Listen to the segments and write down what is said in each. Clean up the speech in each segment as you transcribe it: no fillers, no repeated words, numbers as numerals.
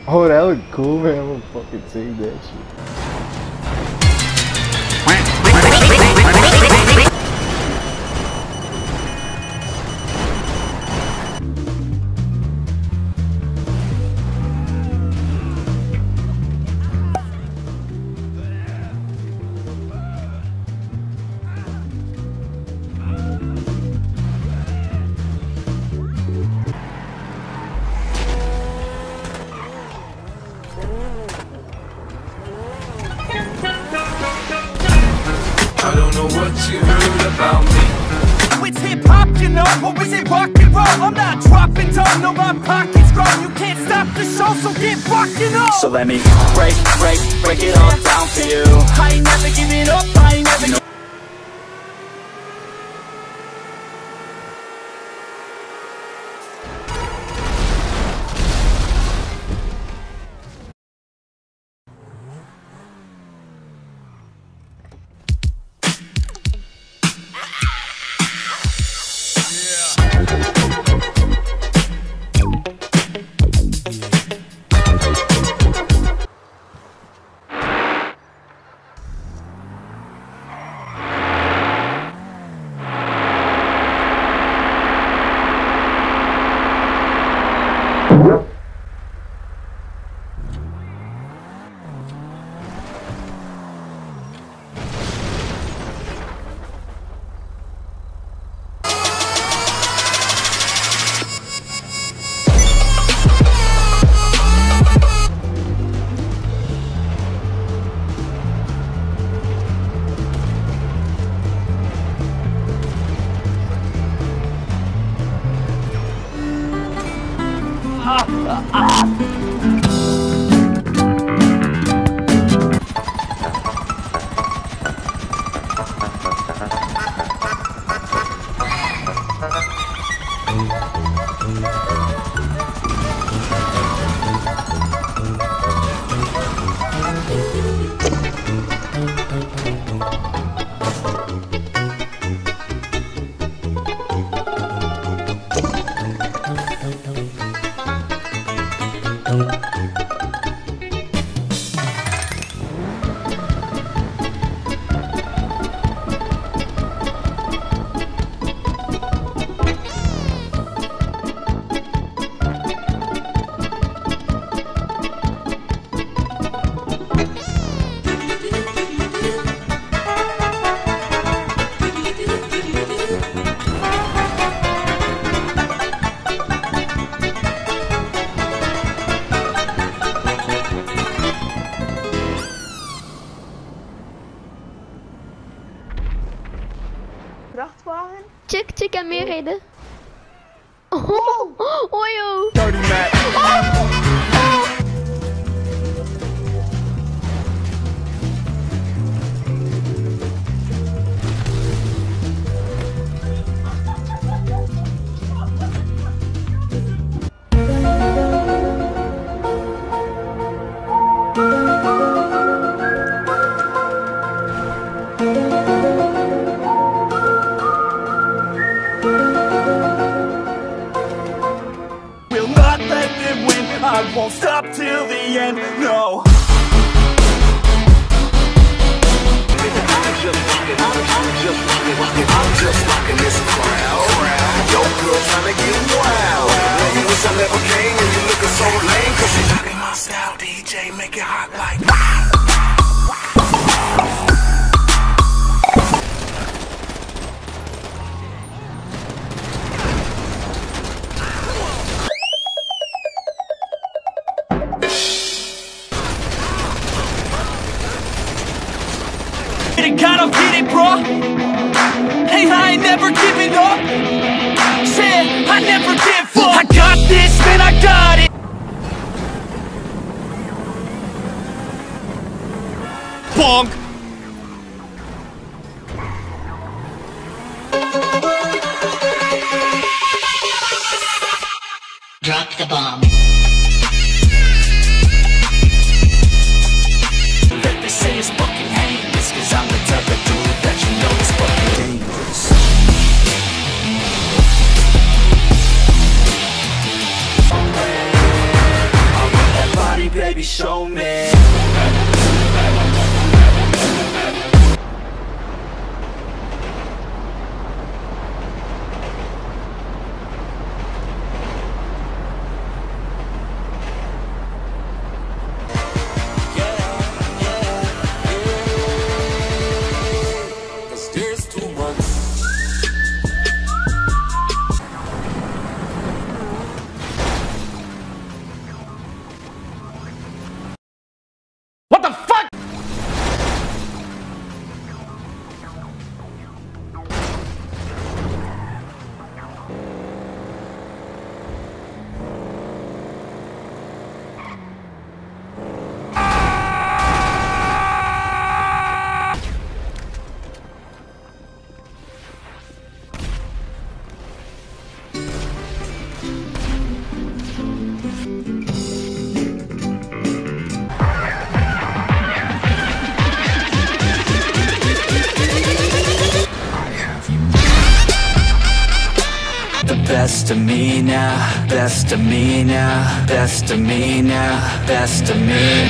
Oh, that looked cool, man. I'm gonna fucking save that shit. I don't know what you heard about me. It's hip-hop, you know, or is it rock and roll? I'm not dropping down, no, my pocket's grow. You can't stop the show, so get rockin' on. So let me break it all down for you. I ain't never giving up, I ain't never Vrachtwagen? Chick en meereden. Oh, oh joh. Dirty Mac. Will not let them win. I won't stop till the end, no. I'm just rocking this crowd. Yo, girl tryna get wild. When you wish I never came and you looking so lame. Cause you rocking my style, DJ, make it hot like wow. Get it, God, I'll get it, bro. Hey, I ain't never giving up. Said I never give up. I got this, man, I got it. Bonk. Drop the bomb. They say it's fucking heinous, cause I'm the type of dude that you know is fucking dangerous. I want that body baby, show me. What the fuck? Best of me now, best of me now, best of me now, best of me.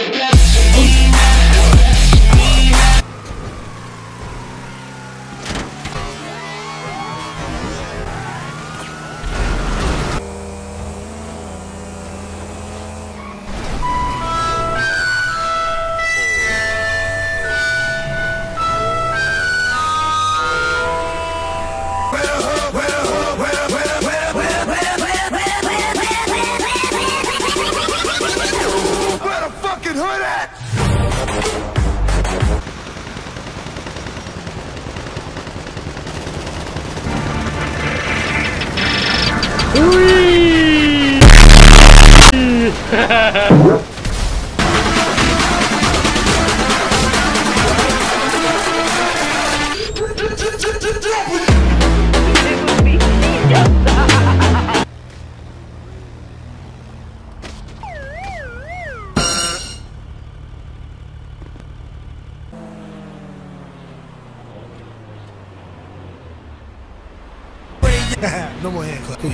No more hand clap, please.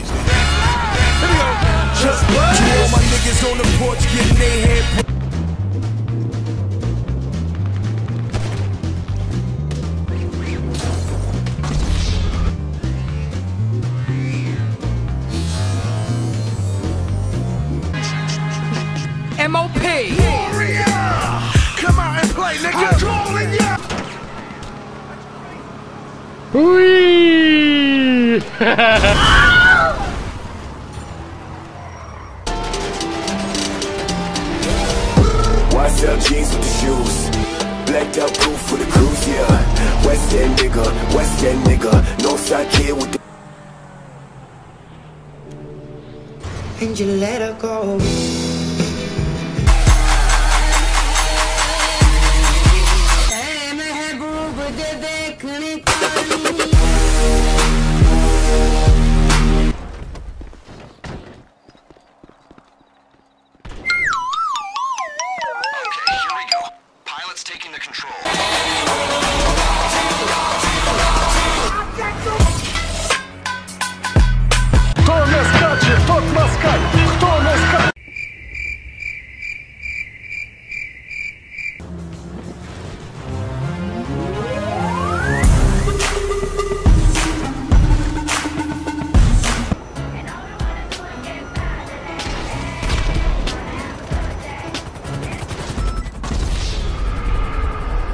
Just what? All my niggas on the porch getting their head. MOP. Warrior! Come out and play, nigga. I'm calling ya. YSL jeans with the shoes, blacked out proof for the cruise, yeah. West End nigga, Northside kid with the. And you let her go. Taking the control. Кто нас скачет, тот москаль. Кто нас скачет?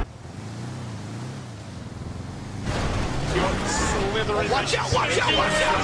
Watch out, watch out, watch out!